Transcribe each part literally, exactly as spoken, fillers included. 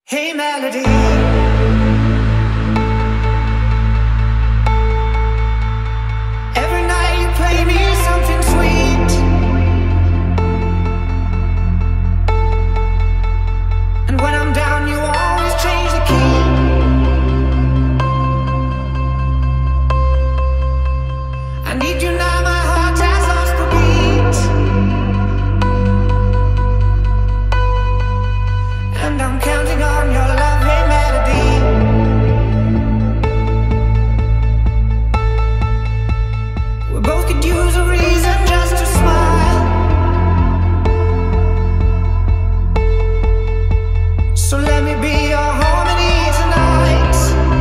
Hey melody, every night you play me something sweet, and when I'm down you always change the key. I need you now, my heart has lost the beat, and I'm counting on your love, hey melody. We both could use a reason just to smile, so let me be your harmony tonight.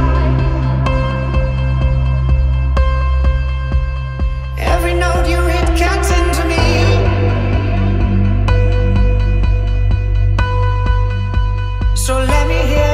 Every note you hit cuts into me, so let me hear